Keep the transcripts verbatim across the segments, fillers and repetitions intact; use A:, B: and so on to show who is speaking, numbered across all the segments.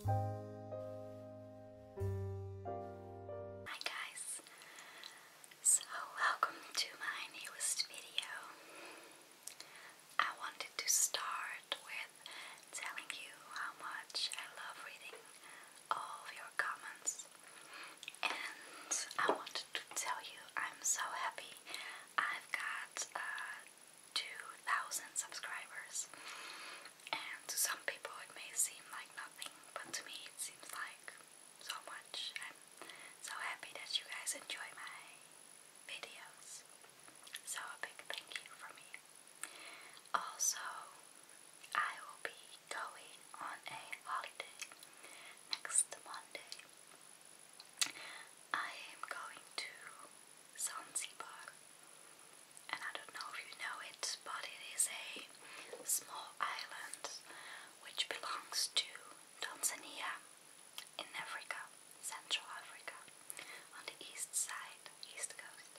A: Hi guys, so welcome to my newest video. I wanted to start with telling you how much I love reading all of your comments, and I wanted to tell you I'm so happy I've got uh, two thousand subscribers, and to some people it may seem like nothing, but to me it seems like so much. I'm so happy that you guys enjoy my videos. So a big thank you from me. Also, I will be going on a holiday next Monday. I am going to Zanzibar, and I don't know if you know it, but it is a small island which belongs to Tanzania in Africa, Central Africa, on the east side, east coast.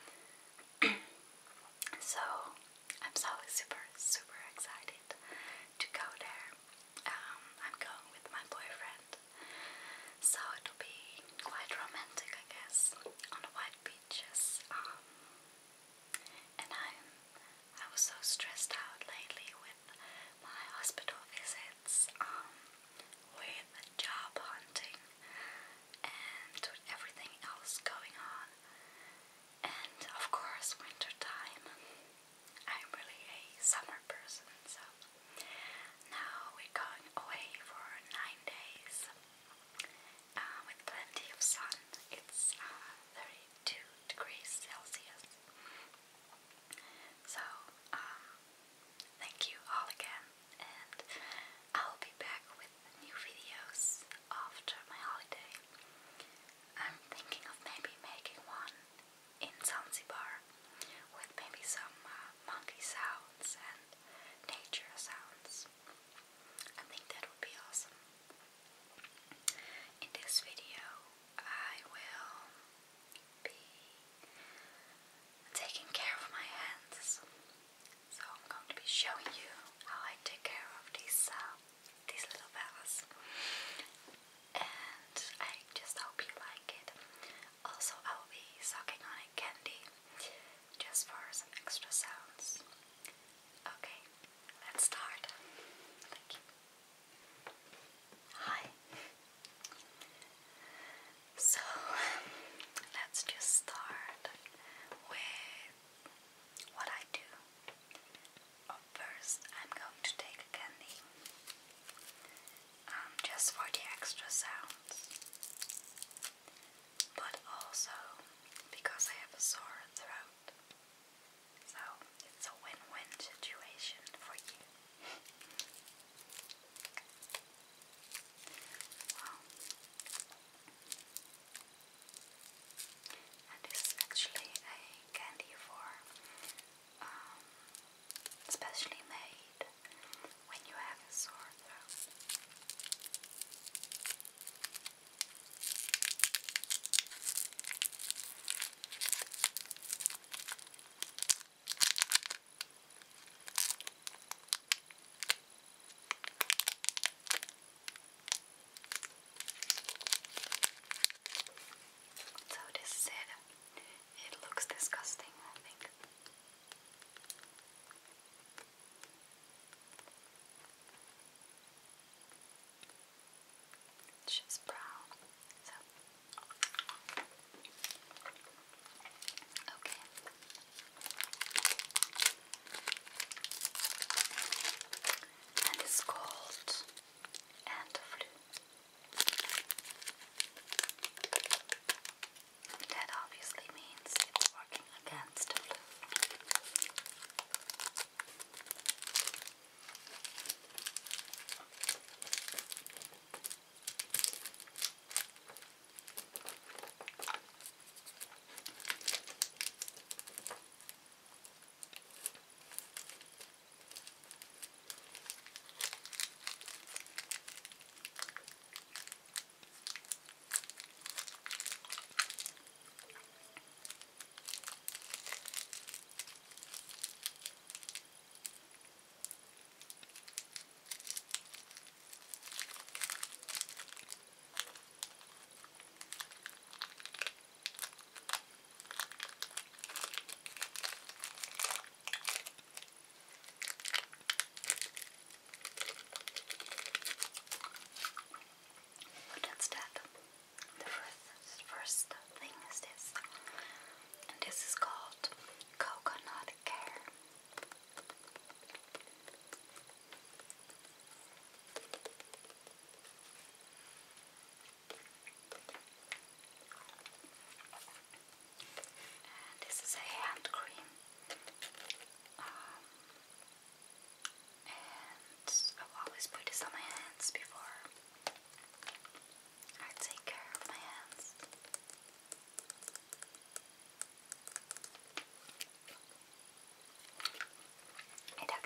A: So I'm so super, super excited to go there. Um, I'm going with my boyfriend, so it'll be quite romantic, I guess, on the white beaches. Um, and I'm, I was so stressed out lately with my hospital visits, um, with job hunting, and with everything else going on. And of course, winter time. I'm really a summer person, so now we're going away for nine days uh, with plenty of sun. It's uh, thirty-two degrees Celsius. So, um, thank you all again, and I'll be back with new videos after my holiday. I'm thinking of maybe making one in Zanzibar with maybe some uh, monkey sounds and nature sounds. I think that would be awesome. In this video, I will be taking care of my hands. So I'm going to be showing you how I take care of these uh, these little fellas, and I just hope you like it. Also, I'll be sucking on a candy just for some extra sounds. Okay, let's start. Thank you. Hi. So let's just start with what I do. First, I'm going to take a candy, um, just for the extra sounds, but also because I have a sore throat, so it's a win-win situation for you. Wow. And this is actually a candy for, um, specially made when you have a sore throat. So this is it. It looks disgusting, I think. It's just brown. So okay. And it's called Antiflu. That obviously means it's working against the flu.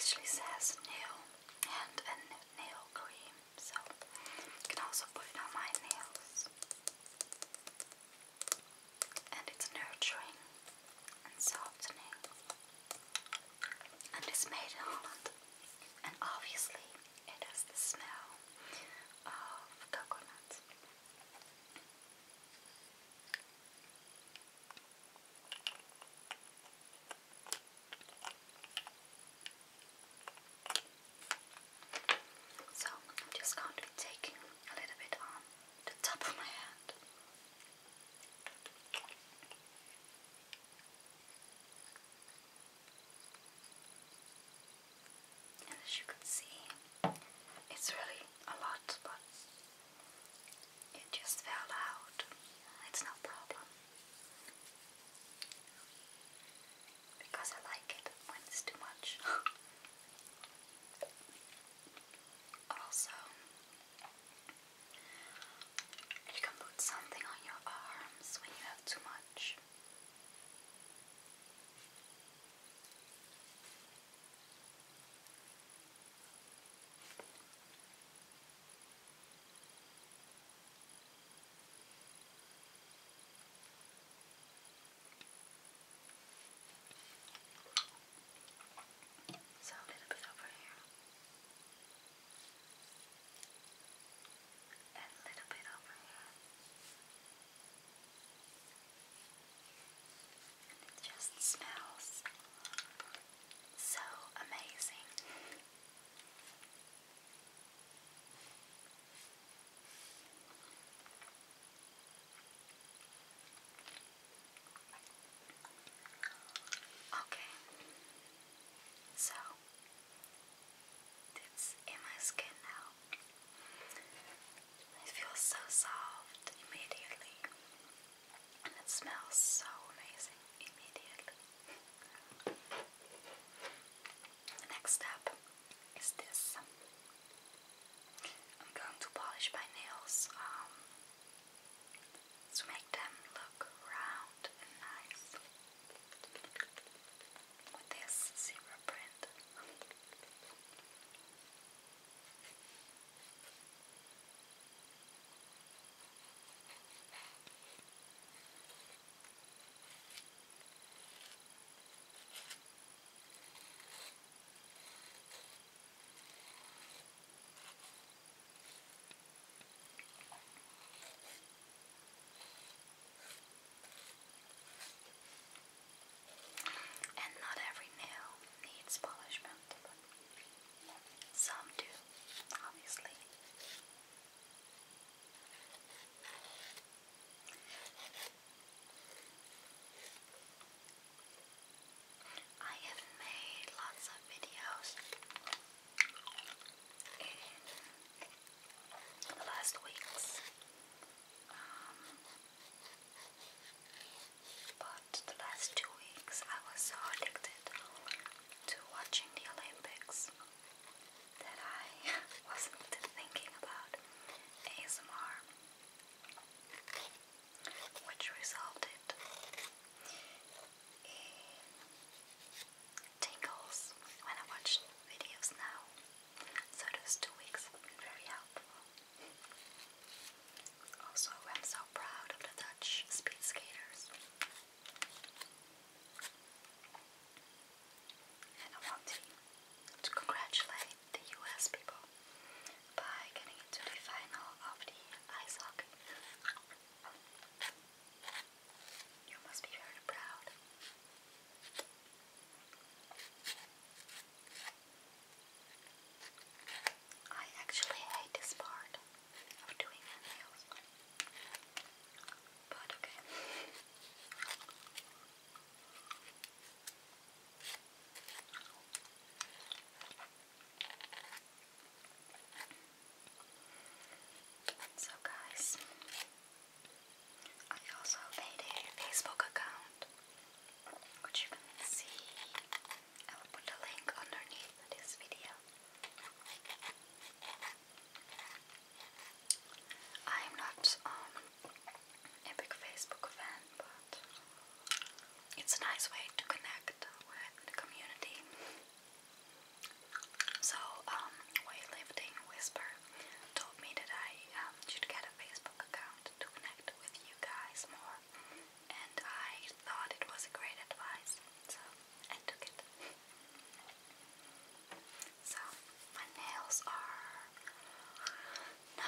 A: actually says nail and a nail cream, so you can also put it on my nails. And it's nurturing and softening, and it's made in Holland. And obviously, it has the smell of coconut. So I'm just going to be taking a little bit on the top of my hand. And as you can see, it's really a lot, but it just fell out. It's no problem. Because I like it when it's too much. Also, you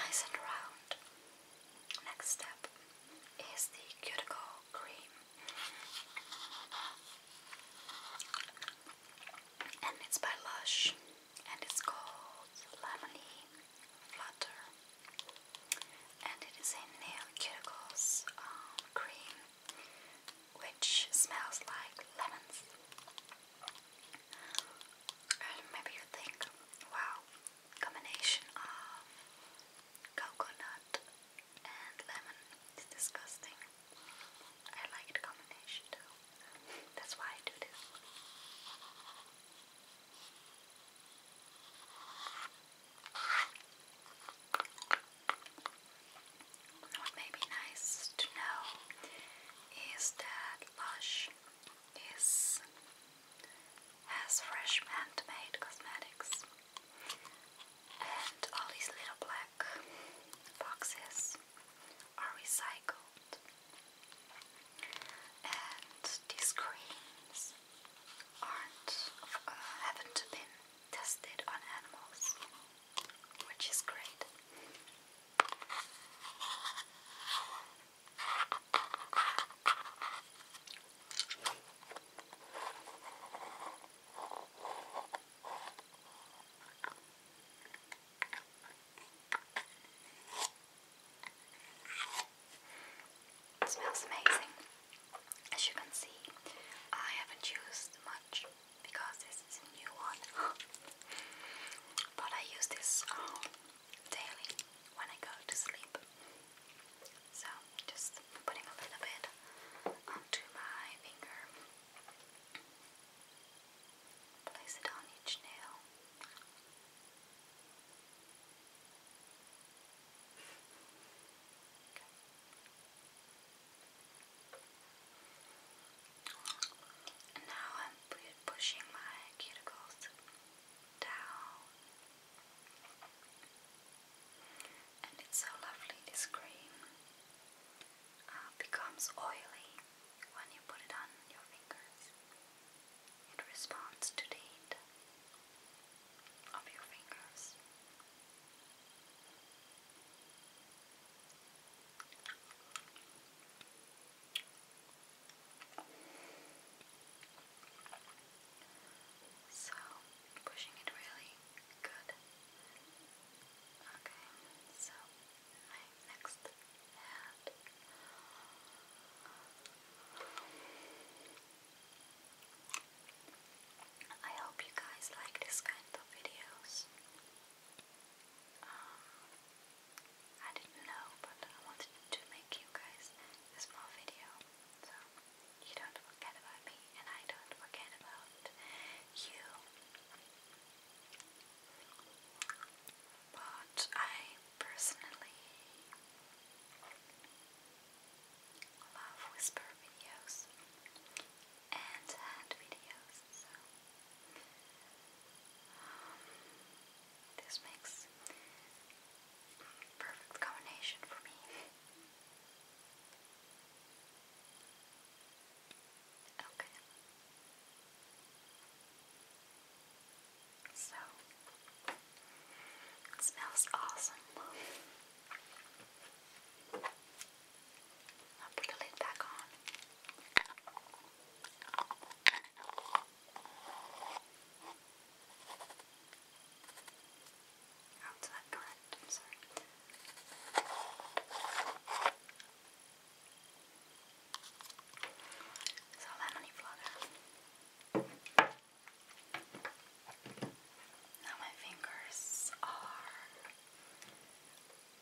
A: nice and round. Next step is the cuticle cream, and it's by Lush, and it's called Lemony Flutter, and it is a nail cuticles um, cream which smells like lemons. And maybe you think, wow, combination of coconut and lemon is disgusting. I like the combination too. That's why I do this. What may be nice to know is that Lush is has fresh handmade cosmetics, and all these little black boxes are recycled, and these creams aren't uh, haven't been tested on animals, which is great. It smells amazing. As you can see, I haven't used much because this is a new one, but I use this um, daily when I go to sleep. So just putting a little bit onto my finger, place it on each nail. And now I'm pushing my cuticles down, and it's so lovely. This cream uh, becomes oily when you put it on your fingers. It responds to the heat of your fingers. So, pushing it really good. Okay, so my next hand. I hope you guys like this kind of videos. Um, I didn't know, but I wanted to make you guys a small video, so you don't forget about me and I don't forget about you. But I personally love whisper videos and hand videos, so um, this makes perfect combination for me. Okay. So it smells awesome. I'll put the lid back on. Outside, correct, I'm sorry. So Lemony Flutter. Now my fingers are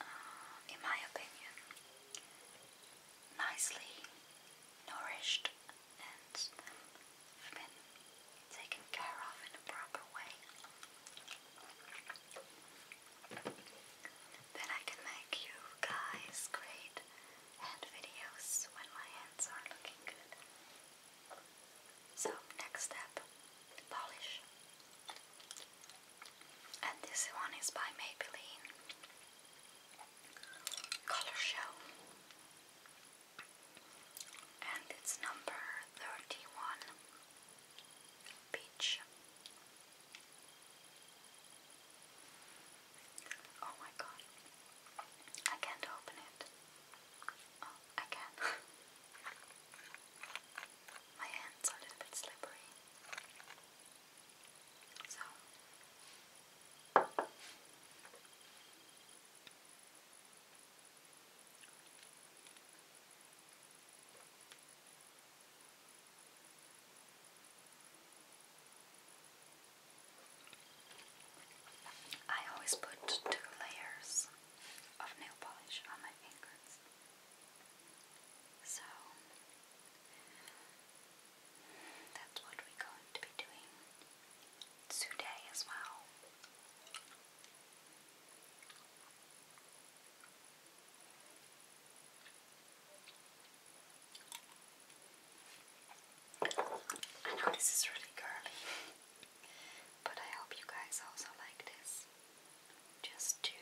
A: this is really girly, but I hope you guys also like this. Just to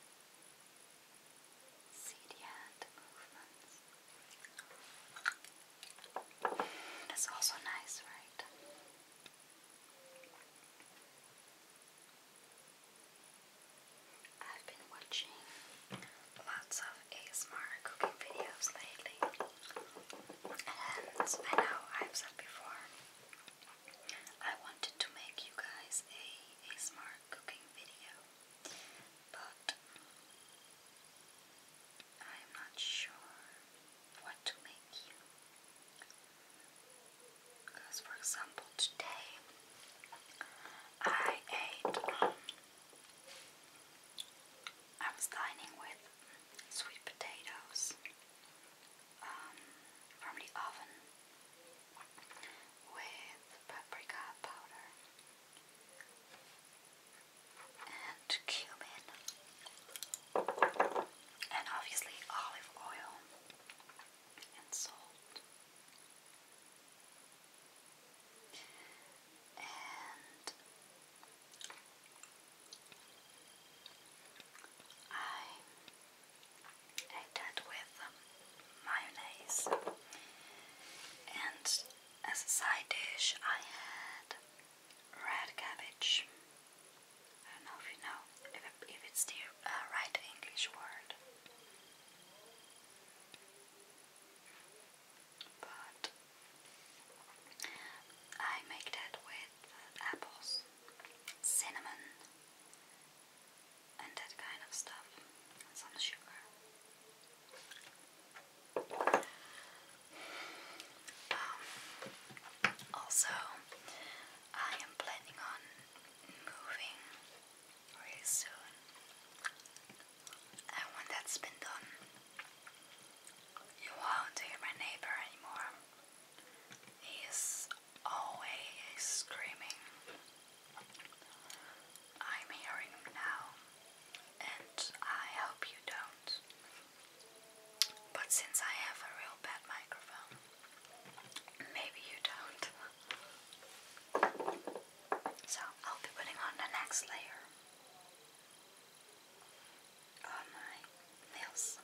A: see the hand movements. That's also nice, right? I've been watching lots of A S M R cooking videos lately, and I know I've said before I wanted to make you guys a A S M R cooking video, but I'm not sure what to make you. Because, for example, today I ate, um, I was dining with sweet potatoes um, from the oven with paprika powder and cumin and obviously olive oil and salt. And I ate that with um, mayonnaise, and as a side dish I had red cabbage. I don't know if you know if, it, if it's the uh, right English word, but I make that with apples, cinnamon, and that kind of stuff, some sugar. Um, also, I am planning on moving really soon, and when that's been done, you won't hear my neighbor anymore. He is always screaming. I'm hearing him now, and I hope you don't. But since I have a real bad microphone, maybe you don't. So I'll be putting on the next layer on my nails.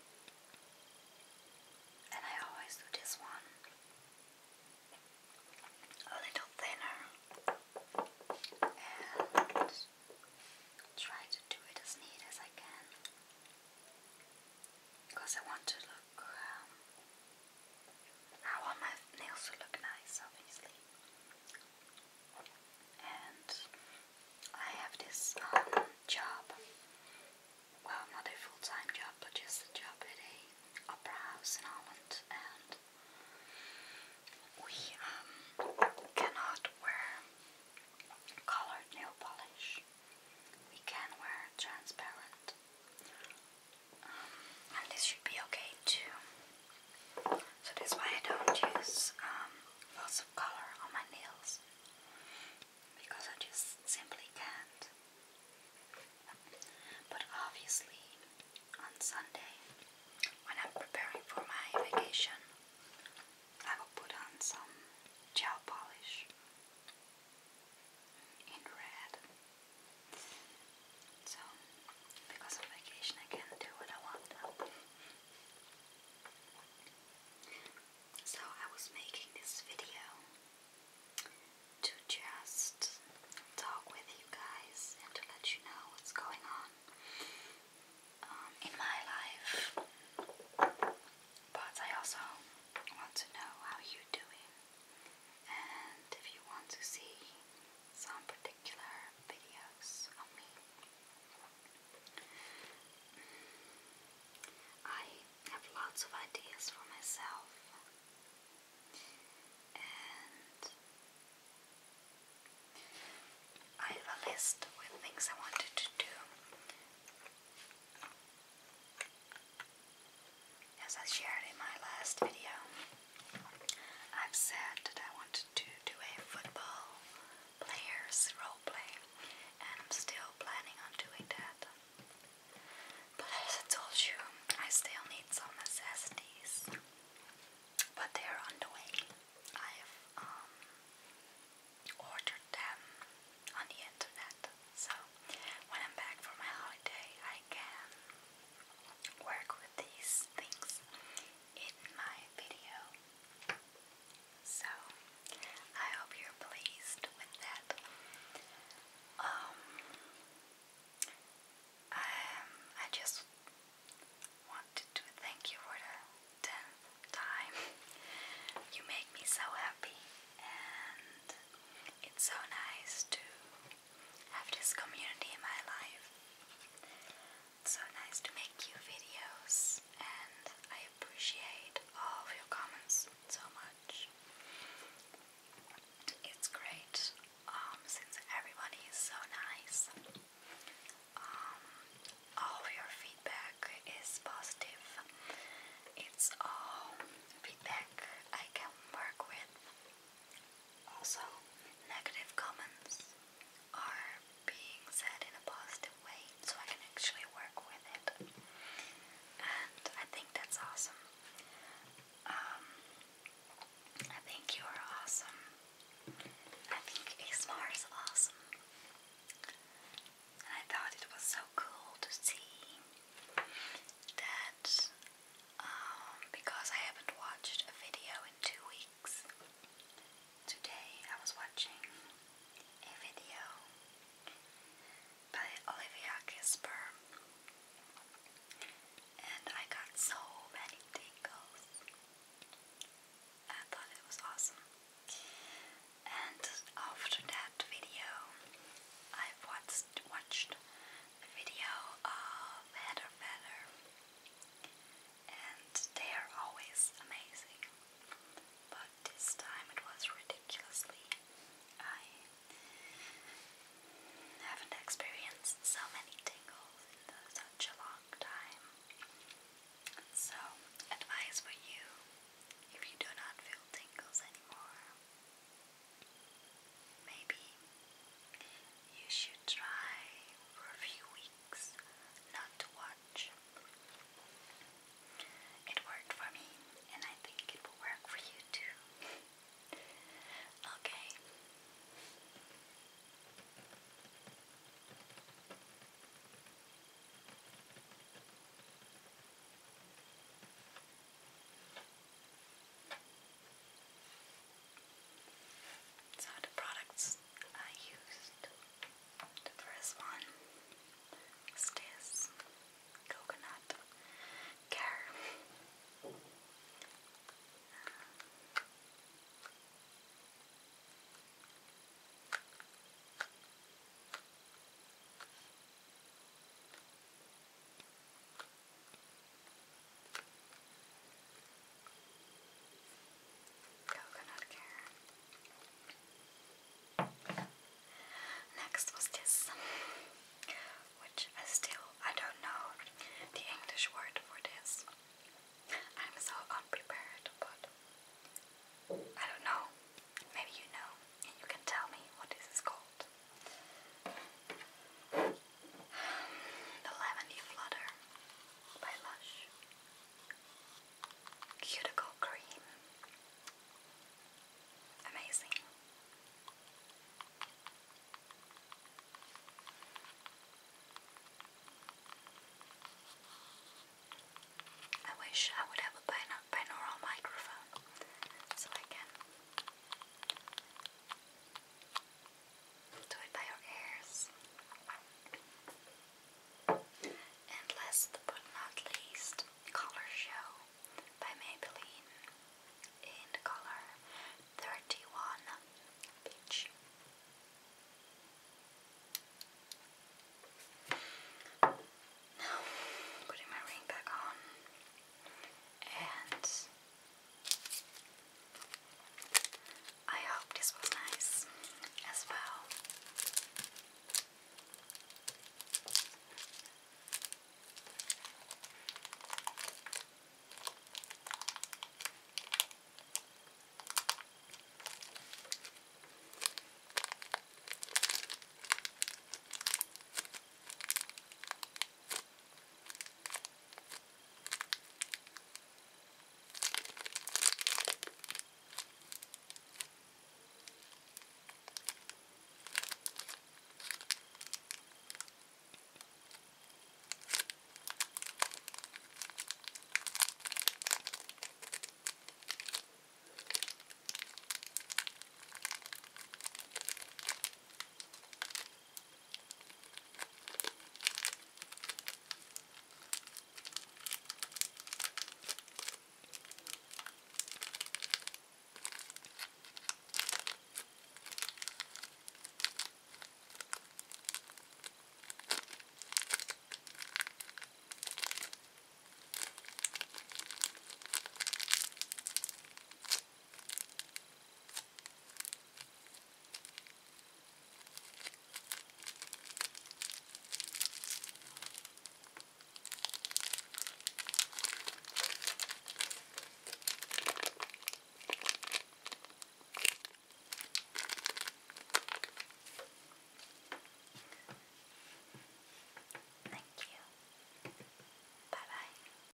A: And I always do this one a little thinner and try to do it as neat as I can, because I want to look, um, I want my nails to look nice, obviously. And I have this um, job, well, not a full-time job, but just a job at a opera house in Holland, and we um, cannot wear colored nail polish. We can wear transparent, um, and this should be okay too. So that's why I don't use um, lots of color on my nails, because I just simply can't. But obviously on Sunday, when I'm preparing for my vacation, I will put on some gel polish in red. So, because on vacation I can do what I want now. So I was making this video to just talk with you guys and to let you know what's going on um, in my life. But I also want to know how you're doing, and if you want to see some particular videos of me. I have lots of ideas for myself, and I have a list with things I wanted to do. As I shared in my last video, I've said that I wanted to do a football player's roleplay, and I'm still planning on doing that. But as I told you, I still need some necessities, but they're on the way. I have um, lots of